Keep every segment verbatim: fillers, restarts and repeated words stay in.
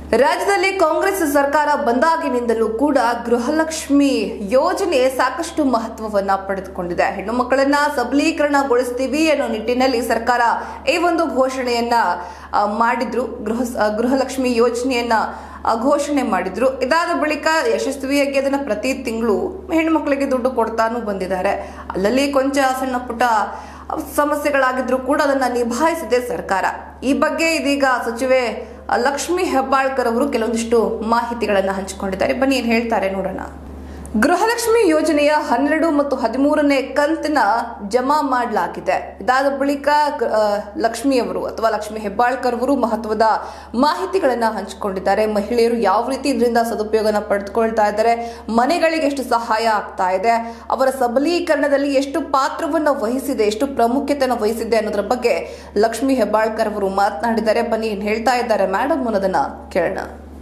ರಾಜ್ಯದಲ್ಲಿ ಕಾಂಗ್ರೆಸ್ ಸರ್ಕಾರ ಬಂದಾಗಿನಿಂದಲೂ ಕೂಡ ಗೃಹಲಕ್ಷ್ಮಿ ಯೋಜನೆ ಸಾಕಷ್ಟು ಮಹತ್ವವನ್ನ ಪಡೆದುಕೊಂಡಿದೆ. ಹೆಣ್ಣು ಮಕ್ಕಳನ್ನ ಸಬಲೀಕರಣಗೊಳಿಸ್ತೀವಿ ಅನ್ನೋ ನಿಟ್ಟಿನಲ್ಲಿ ಸರ್ಕಾರ ಈ ಒಂದು ಘೋಷಣೆಯನ್ನ ಮಾಡಿದ್ರು. ಗೃಹ ಗೃಹಲಕ್ಷ್ಮಿ ಯೋಜನೆಯನ್ನ ಘೋಷಣೆ ಮಾಡಿದ್ರು. ಇದಾದ ಬಳಿಕ ಯಶಸ್ವಿಯಾಗಿ ಅದನ್ನ ಪ್ರತಿ ತಿಂಗಳು ಹೆಣ್ಣು ಮಕ್ಕಳಿಗೆ ದುಡ್ಡು ಕೊಡ್ತಾನೂ ಬಂದಿದ್ದಾರೆ. ಅಲ್ಲಲ್ಲಿ ಕೊಂಚ ಸಣ್ಣ ಪುಟ್ಟ ಸಮಸ್ಯೆಗಳಾಗಿದ್ರು ಕೂಡ ಅದನ್ನ ನಿಭಾಯಿಸಿದೆ ಸರ್ಕಾರ. ಈ ಬಗ್ಗೆ ಇದೀಗ ಸಚಿವೆ ಲಕ್ಷ್ಮಿ ಹೆಬ್ಬಾಳ್ಕರ್ ಅವರು ಕೆಲವೊಂದಿಷ್ಟು ಮಾಹಿತಿಗಳನ್ನ ಹಂಚಿಕೊಂಡಿದ್ದಾರೆ. ಬನ್ನಿ ಏನ್ ಹೇಳ್ತಾರೆ ನೋಡೋಣ. ಗೃಹಲಕ್ಷ್ಮಿ ಯೋಜನೆಯ ಹನ್ನೆರಡು ಮತ್ತು ಹದಿಮೂರನೇ ಕಂತಿನ ಜಮಾ ಮಾಡಲಾಗಿದೆ. ಇದಾದ ಬಳಿಕ ಲಕ್ಷ್ಮಿ ಅವರು ಅಥವಾ ಲಕ್ಷ್ಮಿ ಹೆಬ್ಬಾಳ್ಕರ್ ಅವರು ಮಹತ್ವದ ಮಾಹಿತಿಗಳನ್ನ ಹಂಚಿಕೊಂಡಿದ್ದಾರೆ. ಮಹಿಳೆಯರು ಯಾವ ರೀತಿ ಇದರಿಂದ ಸದುಪಯೋಗನ ಪಡೆದುಕೊಳ್ತಾ ಇದ್ದಾರೆ, ಮನೆಗಳಿಗೆ ಎಷ್ಟು ಸಹಾಯ ಆಗ್ತಾ ಇದೆ, ಅವರ ಸಬಲೀಕರಣದಲ್ಲಿ ಎಷ್ಟು ಪಾತ್ರವನ್ನು ವಹಿಸಿದೆ, ಎಷ್ಟು ಪ್ರಾಮುಖ್ಯತೆಯನ್ನು ವಹಿಸಿದೆ ಅನ್ನೋದ್ರ ಬಗ್ಗೆ ಲಕ್ಷ್ಮಿ ಹೆಬ್ಬಾಳ್ಕರ್ ಅವರು ಮಾತನಾಡಿದ್ದಾರೆ. ಬನ್ನಿ ಏನ್ ಹೇಳ್ತಾ ಇದ್ದಾರೆ ಮೇಡಮ್ ಅನ್ನೋದನ್ನ ಕೇಳೋಣ.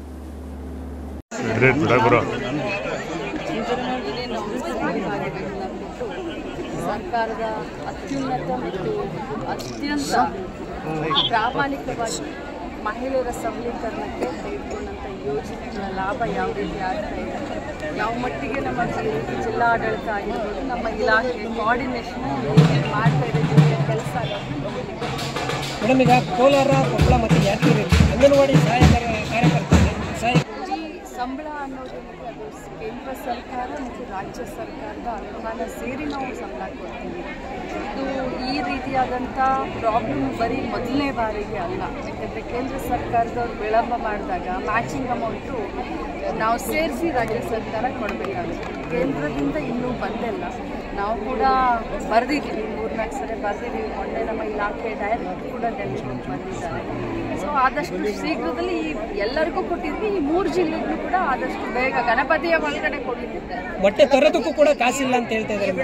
ಸರ್ಕಾರದ ಅತ್ಯುನ್ನತ ಮತ್ತು ಅತ್ಯಂತ ಪ್ರಾಮಾಣಿಕವಾಗಿ ಮಹಿಳೆಯರ ಸಬಲೀಕರಣಕ್ಕೆ ತೆಗೆದುಕೊಂಡಂಥ ಯೋಜನೆಗಳ ಲಾಭ ಯಾವ ರೀತಿ ಆಗ್ತಾ ಇದೆ, ಯಾವ ಮಟ್ಟಿಗೆ ನಮ್ಮ ಜಿಲ್ಲಾಡಳಿತ ಆಗಿರ್ಬೋದು, ನಮ್ಮ ಇಲಾಖೆ ಕೋಆರ್ಡಿನೇಷನ್ ಮಾಡ್ತಾ ಇದೆ ಜೊತೆಗೆ ಕೆಲಸ ಮೇಡಮ್. ಈಗ ಕೋಲಾರ, ಕೊಪ್ಪಳ ಮತ್ತು ಯಾದಗಿರಿ ಅಂಗನವಾಡಿ ಸಹಾಯಕರ ಕಾರ್ಯಕರ್ತರು ಈ ಸಂಬಳ ಅನ್ನೋದಕ್ಕೆ ಅದು ಕೇಂದ್ರ ಸರ್ಕಾರ ಮತ್ತು ರಾಜ್ಯ ಸರ್ಕಾರದ ಅನುದಾನ ಸೇರಿ ನಾವು ಸಂಬಳ ಕೊಡ್ತೀವಿ. ಇದು ಈ ರೀತಿಯಾದಂಥ ಪ್ರಾಬ್ಲಮ್ ಬರೀ ಮೊದಲನೇ ಬಾರಿಗೆ ಅಲ್ಲ. ಯಾಕಂದರೆ ಕೇಂದ್ರ ಸರ್ಕಾರದವ್ರು ವಿಳಂಬ ಮಾಡಿದಾಗ ಮ್ಯಾಚಿಂಗ್ ಅಮೌಂಟು ನಾವು ಸೇರಿಸಿ ರಾಜ್ಯ ಸರ್ಕಾರ ಕೊಡಬೇಕಾಗುತ್ತೆ. ಕೇಂದ್ರದಿಂದ ಇನ್ನೂ ಬಂದಿಲ್ಲ. ನಾವು ಕೂಡ ಬರೆದಿದ್ದೀವಿ, ಮೂರ್ನಾಲ್ಕು ಸರಿ ಬರೆದಿದ್ದೀವಿ. ಮೊನ್ನೆ ನಮ್ಮ ಇಲಾಖೆ ಡೈರೆಕ್ಟರ್ ಕೂಡ ಡೆಲ್ಲಿಗೆ ಬಂದಿದ್ದಾರೆ. ಸೊ ಆದಷ್ಟು ಶೀಘ್ರದಲ್ಲಿ ಈ ಎಲ್ಲರಿಗೂ ಕೊಟ್ಟಿದ್ವಿ. ಈ ಮೂರು ಜಿಲ್ಲೆಗೂ ಕೂಡ ಆದಷ್ಟು ಬೇಗ ಗಣಪತಿಯ ಒಳಗಡೆ ಕೊಟ್ಟಿದ್ದೆ. ಮೊಟ್ಟೆ ತರೋದಕ್ಕೂ ಕೂಡ ಕಾಸಿಲ್ಲ ಅಂತ ಹೇಳ್ತಾ ಇದ್ದಾರೆ.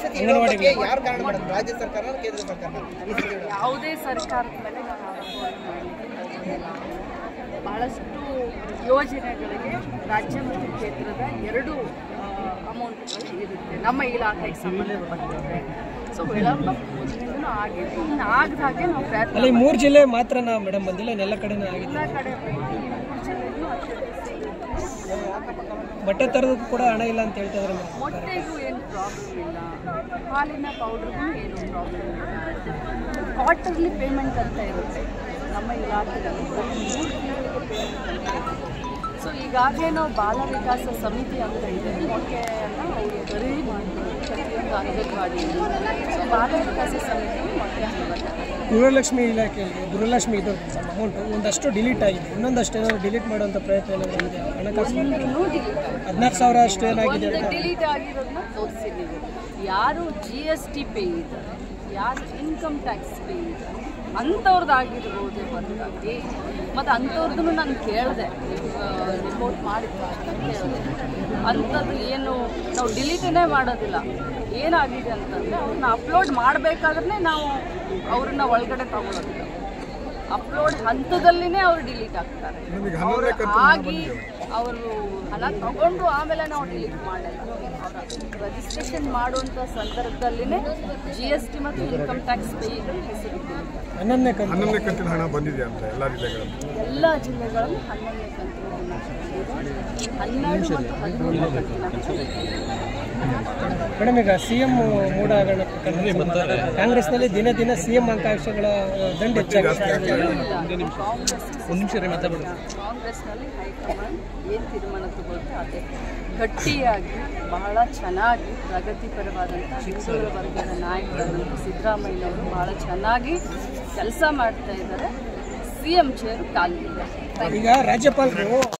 ಯಾವುದೇ ಸರ್ಕಾರದ ಮೇಲೆ ನಾವು ಬಹಳಷ್ಟು ಯೋಜನೆಗಳಿಗೆ ರಾಜ್ಯ ಮತ್ತು ಕ್ಷೇತ್ರದ ಎರಡು ಅಮೌಂಟ್ಗಳು ಇರುತ್ತೆ ನಮ್ಮ ಇಲಾಖೆಗೆ ಸಂಬಂಧಪಟ್ಟಂತೆ. ಸೊ ವಿಳಂಬ ಮೊದಲಿಂದಲೂ ಆಗಿದೆ. ಇನ್ನು ಆಗದ ಹಾಗೆ ನಾವು ಪ್ರಯತ್ನ. ಅಲ್ಲಿ ಮೂರು ಜಿಲ್ಲೆ ಮಾತ್ರನಾ ಮೇಡಮ್ ಬಂದಿಲ್ಲ, ಎಲ್ಲ ಕಡೆನೂ ಆಗಿದೆ. ಎಲ್ಲ ಕಡೆ ಮೂರು ಜಿಲ್ಲೆಗೂ ಬಟ್ಟೆ ತರೋದಕ್ಕೂ ಕೂಡ ಹಣ ಇಲ್ಲ ಅಂತ ಹೇಳ್ತಾ ಇದ್ದಾರೆ. ಮೊಟ್ಟೆಗೂ ಏನು ಪ್ರಾಬ್ಲಮ್ ಇಲ್ಲ, ಹಾಲಿನ ಪೌಡ್ರಿಗೂ ಏನು ಪ್ರಾಬ್ಲಮ್ ಇಲ್ಲ. ಕ್ವಾರ್ಟರ್ಲಿ ಪೇಮೆಂಟ್ ಅಂತ ಇರುತ್ತೆ ನಮ್ಮ ಇಲಾಖೆಯಲ್ಲಿ, ಮೂರು ತಿಂಗಳಿಗೆ ಪೇಮೆಂಟ್. ಸೊ ಈಗಾಗಲೇ ನಾವು ಬಾಲ ವಿಕಾಸ ಸಮಿತಿ ಅಂತ ಇದೆ, ಮೊಟ್ಟೆಯನ್ನು ಅವರು ಬರೀ ಮಾಡ್ತಾರೆ ಪ್ರತಿಯೊಂದು ಅಂಗನವಾಡಿ. ಸೊ ಬಾಲ ವಿಕಾಸ ಸಮಿತಿ ಮೊಟ್ಟೆ ಹಾಕುತ್ತೆ. ಗೃಹಲಕ್ಷ್ಮಿ ಇಲಾಖೆಯಲ್ಲಿ ಗೃಹಲಕ್ಷ್ಮಿ ಇದು ಅಮೌಂಟು ಒಂದಷ್ಟು ಡಿಲೀಟ್ ಆಗಿದೆ, ಇನ್ನೊಂದಷ್ಟು ಏನಾದರೂ ಡಿಲೀಟ್ ಮಾಡುವಂಥ ಪ್ರಯತ್ನ ಏನಾದರೂ ಇದೆ? ಹಣಕಾಸು ಹದಿನಾರು ಸಾವಿರ ಅಷ್ಟು ಏನಾಗಿದೆ ಡಿಲೀಟ್ ಆಗಿರೋದನ್ನ ತೋರಿಸಿ. ನೀವು ಯಾರು ಜಿ ಎಸ್ ಟಿ ಪೇ ಇದ್ದಾರೆ, ಯಾರು ಇನ್ಕಮ್ ಟ್ಯಾಕ್ಸ್ ಪೇ ಇದ್ದಾರೆ ಅಂಥವ್ರದ್ದಾಗಿರ್ಬೋದು ಹೊರತಾಗಿ. ಮತ್ತು ಅಂಥವ್ರದ್ದು ನಾನು ಕೇಳಿದೆ, ರಿಪೋರ್ಟ್ ಮಾಡಿದ್ದು ಅಂತ ಕೇಳಿದೆ. ಅಂಥದ್ದು ಏನು ನಾವು ಡಿಲೀಟೇ ಮಾಡೋದಿಲ್ಲ. ಏನಾಗಿದೆ ಅಂತಂದರೆ ಅವ್ರನ್ನ ಅಪ್ಲೋಡ್ ಮಾಡಬೇಕಾದ್ರೆ ನಾವು ಅವ್ರನ್ನ ಒಳಗಡೆ ತಗೊಳ್ಳೋದಿಲ್ಲ. ಅಪ್ಲೋಡ್ ಹಂತದಲ್ಲಿನೇ ಅವ್ರು ಡಿಲೀಟ್ ಆಗ್ತಾರೆ. ಆಗಿ ಅವರು ಹಣ ತಗೊಂಡು ಆಮೇಲೆ ನಾವು ಡಿಲೀಟ್ ಮಾಡಲ್ಲ. ರಿಜಿಸ್ಟ್ರೇಷನ್ ಮಾಡುವಂಥ ಸಂದರ್ಭದಲ್ಲಿನೇ ಜಿ ಎಸ್ ಟಿ ಮತ್ತು ಇನ್ಕಮ್ ಟ್ಯಾಕ್ಸ್ ಪೇಯಿಗಳ ಹೆಸರು ಹನ್ನೊಂದನೇ ಹನ್ನೊಂದನೇ ಕಂತಿನ ಹಣ ಬಂದಿದೆ ಅಂತ ಎಲ್ಲ ಜಿಲ್ಲೆಗಳಲ್ಲಿ ಎಲ್ಲ ಜಿಲ್ಲೆಗಳಲ್ಲಿ ಹನ್ನೊಂದನೇ ಕಂತಿನ ಹಣ, ಹನ್ನೆರಡು ಮತ್ತು ಹದಿಮೂರನೇ ಕಂತಿನ. ಮೇಡಮ್, ಈಗ ಸಿ ಎಂ ಮೂಡ ಹಗರಣ ಕಾಂಗ್ರೆಸ್ನಲ್ಲಿ ದಿನ ದಿನ ಸಿ ಎಂ ಅಂಕಾಂಶಗಳ ದಂಡ ಹೆಚ್ಚಾಗಿದೆ. ಕಾಂಗ್ರೆಸ್ನಲ್ಲಿ ಹೈಕಮಾಂಡ್ ಏನು ತೀರ್ಮಾನ ತಗೊಳ್ತೆ ಅದೇ ಗಟ್ಟಿಯಾಗಿ ಬಹಳ ಚೆನ್ನಾಗಿ ಪ್ರಗತಿಪರವಾದಂಥ ಹಿಂದುಳಿದ ವರ್ಗದ ನಾಯಕರಾದಂಥ ಸಿದ್ದರಾಮಯ್ಯನವರು ಬಹಳ ಚೆನ್ನಾಗಿ ಕೆಲಸ ಮಾಡ್ತಾ ಇದ್ದಾರೆ. ಸಿ ಎಂ ಚೇರ್ ಖಾಲಿ ಇದೆ. ಈಗ ರಾಜ್ಯಪಾಲರು